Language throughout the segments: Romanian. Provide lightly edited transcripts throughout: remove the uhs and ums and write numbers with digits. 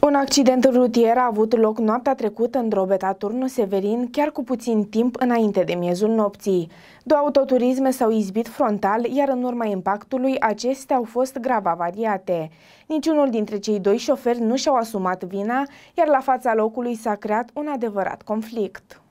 Un accident rutier a avut loc noaptea trecută în Drobeta Turnu Severin, chiar cu puțin timp înainte de miezul nopții. Două autoturisme s-au izbit frontal, iar în urma impactului acestea au fost grav avariate. Niciunul dintre cei doi șoferi nu și-au asumat vina, iar la fața locului s-a creat un adevărat conflict.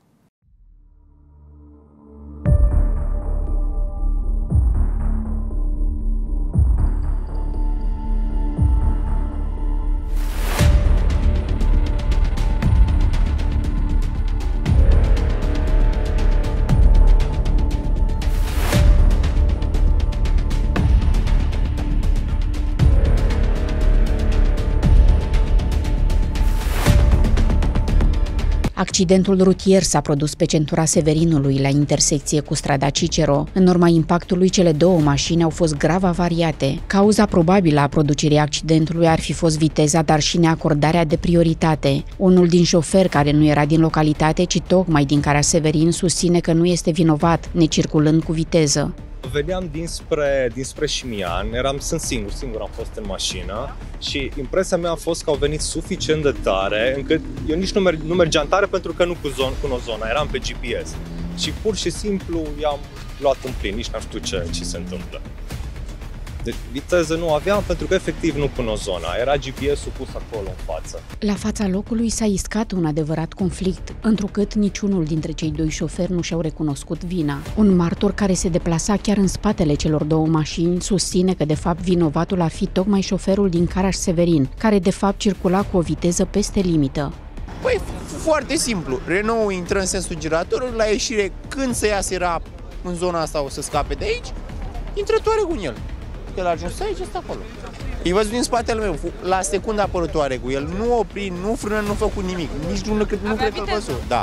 Accidentul rutier s-a produs pe centura Severinului, la intersecție cu strada Cicero. În urma impactului, cele două mașini au fost grav avariate. Cauza probabilă a producerii accidentului ar fi fost viteza, dar și neacordarea de prioritate. Unul din șoferi, care nu era din localitate, ci tocmai din Caraș-Severin, susține că nu este vinovat, necirculând cu viteză. Veneam dinspre Șimian, sunt singur am fost în mașină și impresia mea a fost că au venit suficient de tare încât eu nici nu mergeam tare pentru că nu cunosc zona, eram pe GPS și pur și simplu i-am luat în plin, nici n-am știut ce se întâmplă. Deci viteză nu aveam pentru că efectiv nu cunosc zona, era GPS-ul pus acolo în față. La fața locului s-a iscat un adevărat conflict, întrucât niciunul dintre cei doi șoferi nu și-au recunoscut vina. Un martor care se deplasa chiar în spatele celor două mașini susține că de fapt vinovatul ar fi tocmai șoferul din Caraș-Severin, care de fapt circula cu o viteză peste limită. Păi, foarte simplu. Renault intră în sensul giratorului, la ieșire, când să iasă era în zona asta, o să scape de aici, intră Touareg în el. El a ajuns aici, este acolo. E văzut din spatele meu, la secundă a apărut Touareg-ul. El nu opri, nu frână, nu făcut nimic. Nici nu cred că-l văzut. Da.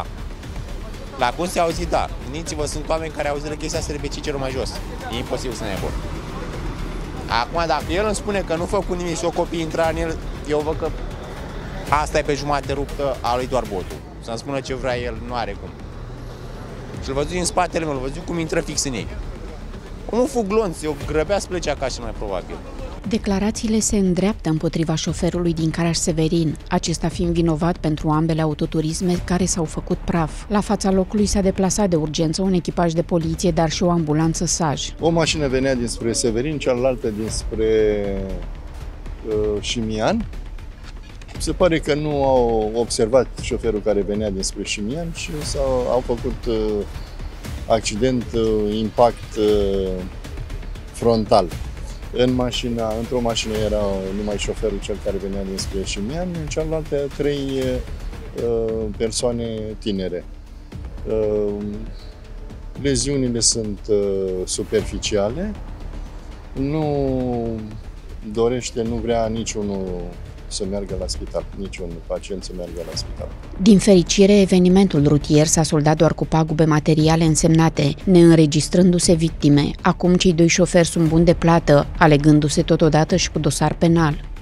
La cum se auzi, da. Gândiți-vă, sunt oameni care auzit de chestia asta de pe Cicero mai jos. E imposibil să ne aibă. Acum, dacă el îmi spune că nu făcut nimic și o copii intra în el, eu văd că asta e pe jumătate ruptă a lui doar botul. Să-mi spună ce vrea el, nu are cum. Și-l văzut din spatele meu, l-l văzut cum intră fix în ei. Omul fuglonț, eu grăbea să plece acasă mai probabil. Declarațiile se îndreaptă împotriva șoferului din Caraș-Severin, acesta fiind vinovat pentru ambele autoturisme care s-au făcut praf. La fața locului s-a deplasat de urgență un echipaj de poliție, dar și o ambulanță SAJ. O mașină venea dinspre Severin, cealaltă dinspre Șimian. Se pare că nu au observat șoferul care venea dinspre Șimian și au făcut accident, impact frontal. Într-o mașină era numai șoferul cel care venea dinspre Șimian, în cealaltă trei persoane tinere. Leziunile sunt superficiale, nu vrea niciunul să meargă la spital, niciun pacient să meargă la spital. Din fericire, evenimentul rutier s-a soldat doar cu pagube materiale însemnate, neînregistrându-se victime. Acum cei doi șoferi sunt buni de plată, alegându-se totodată și cu dosar penal.